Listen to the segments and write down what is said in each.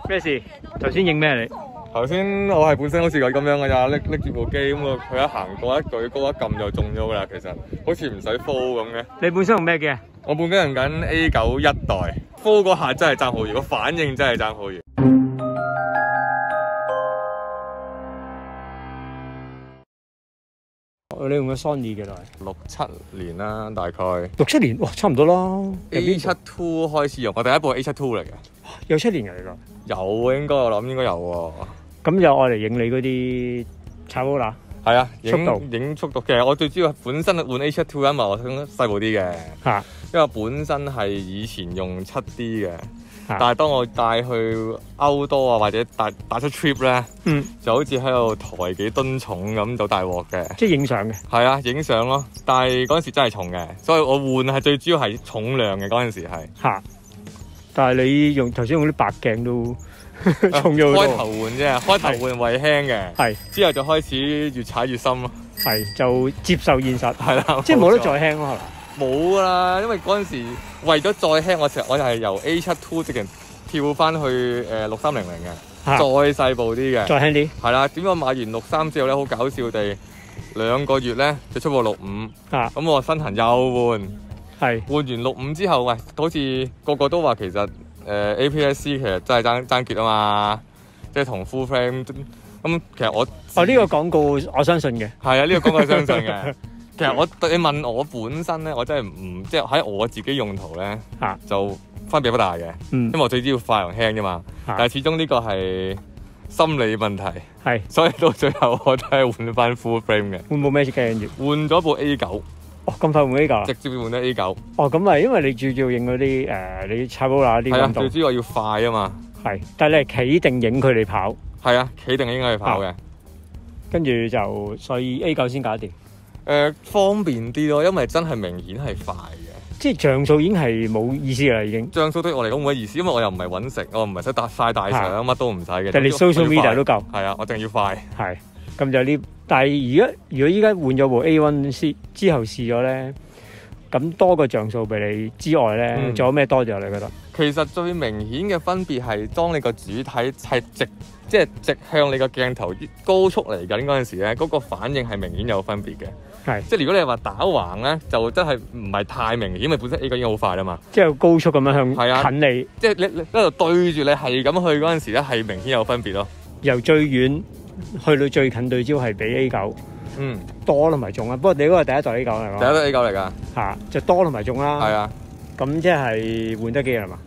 咩事？頭先影咩你？ 頭先我係本身好似咁樣嘅咋，拎住部機咁啊，佢一行過一舉高一撳就中咗噶啦。其實好似唔使 full 咁嘅。 你本身用咩機啊？ 我本身用緊 A9 一代 ，full 嗰下真係爭好遠，個反應真係爭好遠。 你用嘅 Sony 幾耐 6、7年啦，大概。 6、7年，哇，差唔多啦。 A7 II 開始用，我第一部 A7 II 嚟嘅。 有7年㗎你個？ 有啊，應該我諗應該有喎。 咁就愛嚟影你嗰啲炒煲啦。 係啊， 影速度嘅。我最主要本身換 A7 II，因為我想細部啲嘅。嚇。因為本身係以前用7D 嘅。但係當我帶去歐多啊，或者帶出 trip 咧，就好似喺度抬幾噸重咁就大鑊嘅， 即係影相嘅。係啊，影相咯。但係嗰陣時真係重嘅，所以我換係最主要係重量嘅嗰陣時係。嚇！但係你用頭先用啲白鏡都重咗好多。開頭換啫，開頭換為輕嘅，係之後就開始越踩越深咯。係就接受現實，係啦，即係冇得再輕咯，係嘛？冇啦，因為嗰陣時為咗再輕，我就係由 A7 II 直情跳翻去6300嘅，再細部啲嘅，再輕啲。係啦，點解買完63之後咧，好搞笑地2個月咧就出部65，咁我身痕又換，換完65之後，喂，好似個個都話其實APS-C 其實真係爭傑啊嘛，即係同 full frame 咁，其實我呢個廣告我相信嘅，係啊，呢個廣告我相信嘅。其實你問我本身咧，我真係唔即係喺我自己用途咧，就分別不大嘅，因為我最主要快同輕啫嘛。但係始終呢個係心理問題，係，所以到最後我都係換翻 full frame 嘅。換部咩機跟住？換咗部 A9。哦，咁快換 A9？直接換咗 A9。哦，咁咪因為你最主要影嗰啲你踩波啦啲運動。係啊，最主要要快啊嘛。係，但係你係企定影佢哋跑。係啊，企定影佢哋跑嘅。跟住就所以 A9 先搞掂。方便啲咯，因為真係明顯係快嘅，即係像素已經係冇意思啦，已經。像素對我嚟講冇乜意思，因為我又唔係揾食，我唔係使晒大相，乜都唔使嘅。但係你 social media 都夠。係啊，我淨係要快。係，咁就呢。但係如果依家換咗部 A1 之後試咗咧，咁多個像素俾你之外咧，仲有咩多咗？你覺得？其實最明顯嘅分別係當你個主體係直向你個鏡頭高速嚟緊嗰陣時咧，嗰個反應係明顯有分別嘅。係，即係如果你話打橫咧，就真係唔係太明顯，因為本身 A9 已經好快啦嘛。即係高速咁樣向近你，即係你喺度對住你係咁去嗰陣時咧，係明顯有分別咯。由最遠去到最近對焦係比 A9，多同埋重啊。不過你嗰個第一代 A9 嚟講，第一代 A9 嚟㗎嚇，就多同埋重啦。係啊，咁即係換得機係嘛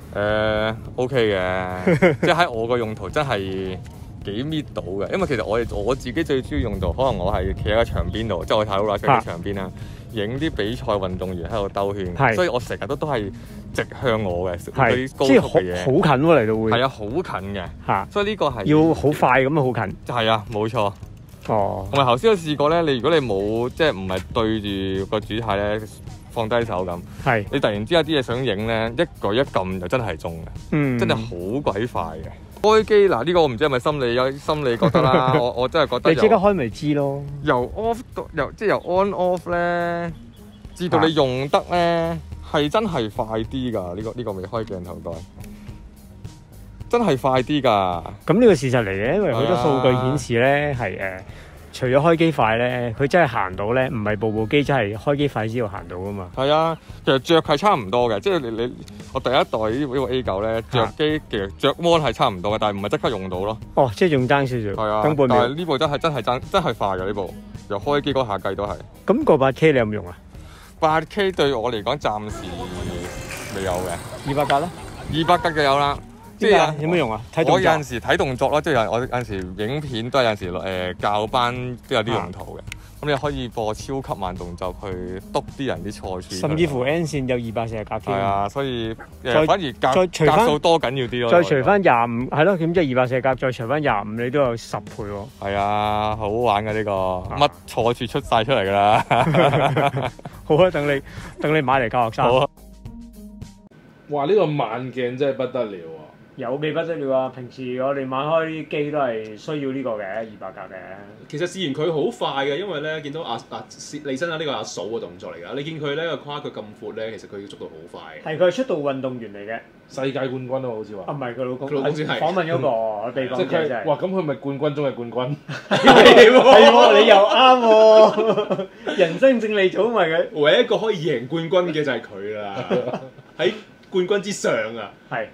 ？OK 嘅，即係喺我個用途真係幾搣到嘅，因為其實我自己最主要用途，可能我係企喺個牆邊度，即係我睇好啦，企喺牆邊啦，影啲比賽運動員喺度兜圈，所以我成日都係直向我嘅，嗰啲高速嘅嘢，好近喎嚟到會，係啊，好近嘅嚇，所以呢個係要好快咁啊，好近，係啊，冇錯。哦，同埋頭先都試過咧，如果你冇即係唔係對住個主體咧，放低手咁，係你突然之間啲嘢想影咧，一舉一撳就真係中嘅，真係好鬼快嘅。開機嗱呢個我唔知係咪心理覺得啦，我真係覺得你即刻開咪知咯。由 off 即係由 on off 咧，至到你用得咧，係真係快啲㗎。呢個未開鏡頭蓋，真係快啲㗎。咁呢個事實嚟嘅，因為好多數據顯示咧係除咗開機快咧，佢真係行到咧，唔係部機真係開機快先要行到噶嘛。係啊，其實着係差唔多嘅，即係你我第一代呢部 A9 咧，着機其實着 mon 係差唔多嘅，但係唔係即刻用到咯。哦，即係仲爭少少。係啊，但係呢部真係快嘅呢部，由開機嗰下計都係。咁個 8K 你有冇用啊？8K 對我嚟講暫時未有嘅。200格咧？200格嘅有啦。即係有咩用啊？睇動作，我有陣時睇動作咯，即係我有陣時影片都有陣時教班都有啲用途嘅。咁你可以播超級慢動作去督啲人啲錯處，甚至乎 N 線有240格添。係啊，所以反而格數多緊要啲咯。再除翻25，係咯，咁即係240格，再除翻25，你都有10倍喎。係啊，好好玩嘅呢個，乜錯處出晒出嚟㗎啦。好啊，等你買嚟教學生。好啊。 哇！呢個慢鏡真係不得了喎！ 有味不得了啊！平時我哋買開啲機都係需要呢個嘅200格嘅。 其實試完佢好快嘅，因為咧見到李生啊呢個阿嫂嘅動作嚟㗎。你見佢咧個跨佢咁闊咧，其實佢速度好快。 係佢係出道運動員嚟嘅， 世界冠軍咯，好似話。 啊唔係佢老公， 佢老公先係訪問嗰個我哋講即係嘅真係。 哇！咁佢咪冠軍中嘅冠軍？ 係喎，你又啱喎，人生勝利組咪佢。 唯一一個可以贏冠軍嘅就係佢啦，喺冠軍之上啊！ 係。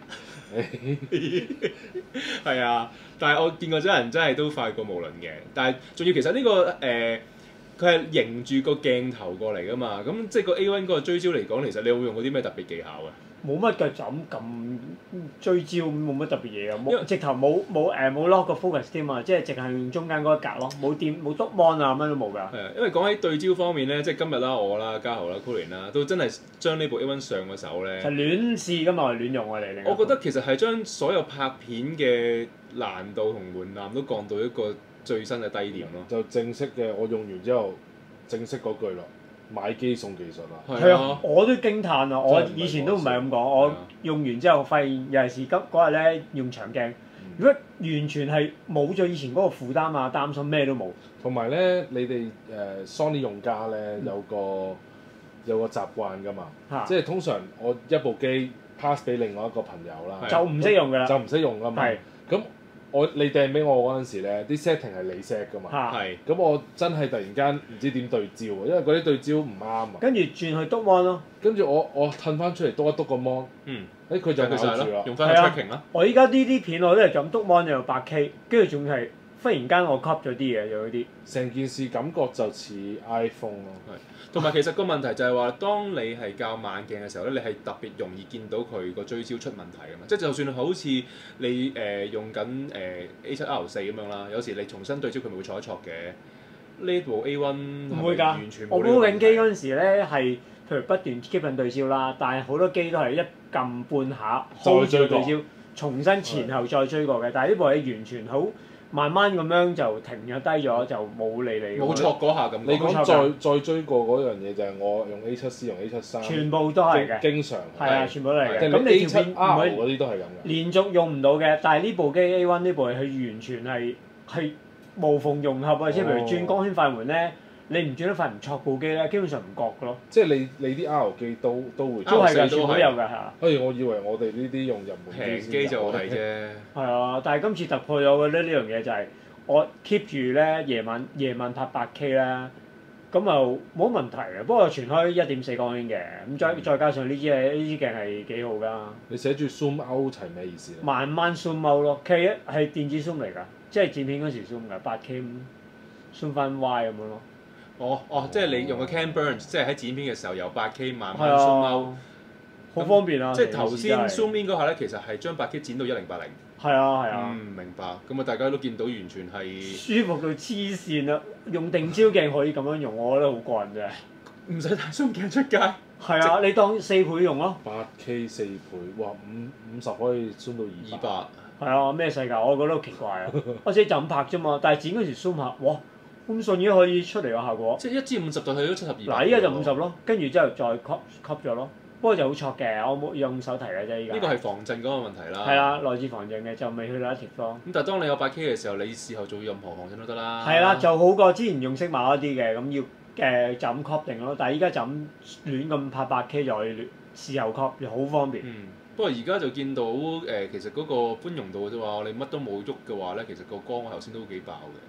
係啊，但係我見過真人真係都快過無論嘅，但係仲要其實呢、個佢係迎住個鏡頭過嚟㗎嘛，咁即係個 A1 嗰個追焦嚟講，其實你會用過啲咩特別技巧啊？ 冇乜嘅，就咁撳追焦冇乜特別嘢嘅， 因為直頭冇 lock 個 focus 添啊，即係淨係用中間嗰一格咯，冇篤 mon 啊，乜都冇㗎。 係啊，因為講起對焦方面咧，即係今日啦，我啦、嘉豪啦、Colin 啦，都真係將呢部 A1 上嘅手咧， 就亂試㗎嘛，我哋亂用我哋。 我覺得其實係將所有拍片嘅難度同門檻都降到一個最新嘅低點咯。 就正式嘅，我用完之後，正式嗰句啦，買機送技術啦。 係啊，我都驚歎啊！我以前都唔係咁講，我用完之後發現，尤其是嗰日咧用長鏡，如果完全係冇咗以前嗰個負擔啊，擔心咩都冇。 同埋咧，你哋Sony 用家咧有個習慣㗎嘛，即係通常我一部機 pass 俾另外一個朋友啦， 就唔識用㗎啦， 就唔識用㗎嘛。咁你掟俾我嗰陣時咧，啲 setting 係你 set 㗎嘛。 係。 咁我真係突然間唔知點對焦喎，因為嗰啲對焦唔啱啊。 跟住轉去篤 mon 咯。跟住我褪翻出嚟篤一篤個 mon，佢就咬住啦。 用翻個 tracking 啦。 我依家呢啲片我都係咁篤 mon 就8K，跟住仲係忽然間我 cut 咗啲嘢，有啲。 成件事感覺就似 iPhone 咯。 同埋其實個問題就係話，當你係較慢鏡嘅時候咧，你係特別容易見到佢個追焦出問題㗎嘛。即係就算好似你用緊A7R4咁樣啦，有時你重新對焦佢咪會錯一錯嘅。呢部 A1 唔會㗎， 完全冇。 我煲緊機嗰陣時咧係，譬如不斷 keep 緊對焦啦，但係好多機都係一撳半下開住對焦，重新前後再追過嘅。但係呢部係完全好。慢慢咁樣就停咗低咗，就冇理你。 冇錯嗰下咁。 你講再追過嗰樣嘢就係我用 A7C 用 A73。全部都係嘅。 經常。係啊，全部都係嘅。 咁你條片嗰啲都係咁嘅。 連續用唔到嘅，但係呢部機 A1 呢部係完全係無縫融合啊！即係譬如轉光圈快門咧，你唔轉得快唔錯部機咧，基本上唔覺嘅咯。 即係你啲 R 機都會。 都係㗎，全部都有㗎嚇。 我以為我哋呢啲用入門平機就係啫。 係啊，但係今次突破咗嘅呢樣嘢就係我 keep 住咧夜晚拍8K 啦，咁就冇問題嘅。不過全開1.4光圈嘅，咁再加上呢支鏡係幾好㗎。 你寫住 zoom out 係咩意思咧？ 慢慢 zoom out 咯，其實係電子 zoom 嚟㗎，即係剪片嗰時 zoom 㗎，8K zoom 翻 Y 咁樣咯。 即係你用個 Cam Burn，即係喺剪片嘅時候由8K 慢慢 zoom out， 好方便啊！ 即係頭先 zoom in 嗰下咧，其實係將8K 剪到1080。 係啊。 明白。咁啊，大家都見到完全係舒服到黐線啦！用定焦鏡可以咁樣用，我覺得好過癮啫。 唔使帶 zoom 鏡出街。 係啊，你當4倍用咯。 8K 4倍，哇50可以 zoom 到200。 係啊，咩世界？我覺得好奇怪啊！我自己就咁拍啫嘛，但係剪嗰時 zoom 下，哇！咁順嘅可以出嚟個效果。 即係1至50就去咗72。 嗱，依家就50咯，跟住之後再 cut 咗咯。不過就好錯嘅，我冇用手提嘅啫。依家呢個係防震嗰個問題啦。 係啊，內置防震嘅，就未去到一貼咯。 咁但係當你有8K 嘅時候，你事後做任何防震都得啦。 係啦，就好過之前用適馬嗰啲嘅，咁要就咁 crop 定咯。但係依家就咁亂咁拍8K 就可以事後 crop，又好方便。 不過而家就見到其實嗰個寬容度啫話，你乜都冇喐嘅話咧，其實個光我頭先都幾爆嘅。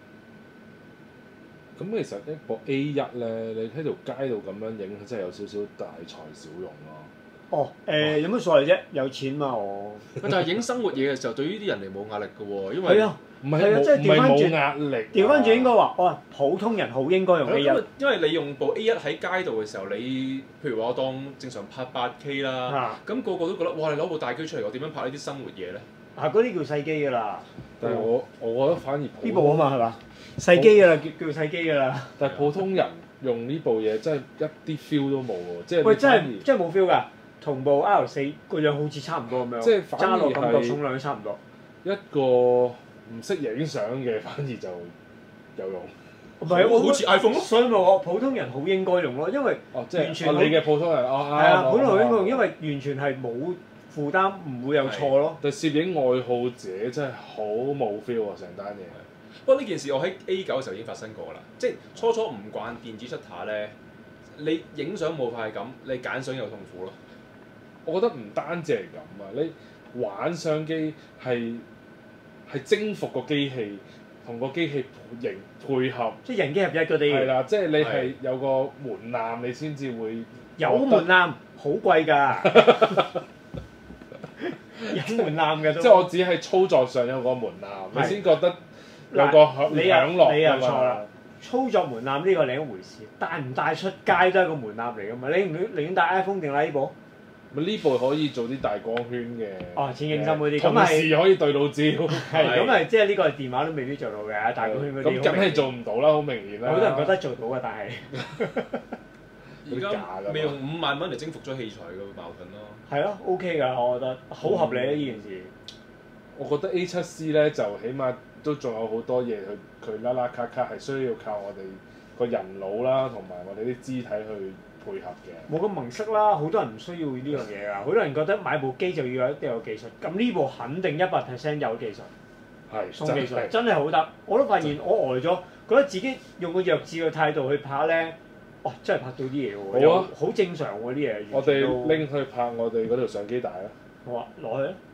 咁其實一部 A1咧，你喺條街度咁樣影，真係有少少大材小用咯。 有乜所謂啫？有錢嘛我。 但係影生活嘢嘅時候，對於啲人嚟冇壓力嘅喎，因為係啊，唔係即係調翻轉冇壓力。 調翻轉應該話，普通人好應該用 A1。 因為你用部 A1喺街度嘅時候，你譬如話我當正常拍8K 啦，咁個個都覺得哇！你攞部大機出嚟，我點樣拍呢啲生活嘢咧？ 嗰啲叫細機㗎啦。 但係我覺得反而呢部啊嘛係嘛？細機㗎啦，叫細機㗎啦。 但係普通人用呢部嘢真係一啲 feel 都冇喎，即係喂真係冇 feel 㗎，同部 R4個樣好似差唔多咁樣， 即係揸落感覺重量都差唔多。 一個唔識影相嘅反而就有用。 唔係好似 iPhone 咯， 所以咪我普通人好應該用咯，因為即係你嘅普通人係啊，普通人應該用，因為完全係冇負擔唔會有錯咯。 但攝影愛好者真係好冇 feel 啊！成單嘢。 不過呢件事我喺 A9嘅時候已經發生過啦，即係初初唔慣電子 shutter 咧，你影相冇快感，你揀相又痛苦咯。 我覺得唔單止係咁啊，你玩相機係征服個機器，同個機器配合， 即係人機合一嗰啲。 係啦，即係你係有個門檻，你先至會有門檻，好貴㗎。有門檻嘅都。 即係我只係操作上有個門檻，你先覺得有個享樂你又㗎嘛。 錯啦，操作門檻呢個另一回事，帶唔帶出街都係個門檻嚟㗎嘛。你唔寧願帶 iPhone 定係呢部？ 咪呢部可以做啲大光圈嘅， 哦，淺景深嗰啲， 同時可以對到焦。 係咁係，即係呢個電話都未必做到嘅，大光圈嗰啲。 咁梗係做唔到啦，好明顯啦。 好多人覺得做到嘅，但係而家未用5萬蚊嚟征服咗器材嘅矛盾咯。 係咯，OK 㗎，我覺得好合理啊！呢件事。 我覺得 A7C 咧就起碼都仲有好多嘢佢拉拉卡卡係需要靠我哋個人腦啦，同埋我哋啲肢體去配合嘅。 冇咁明識啦，好多人唔需要呢樣嘢㗎。好多人覺得買部機就要一定有技術，咁呢部肯定100% 有技術。 係送技術真係好得，我都發現我呆咗，覺得自己用個弱智嘅態度去拍咧，哇！真係拍到啲嘢喎， 好啊， 好正常喎啲嘢。 我哋拎去拍我哋嗰條相機帶啦。 好啊，攞去啊！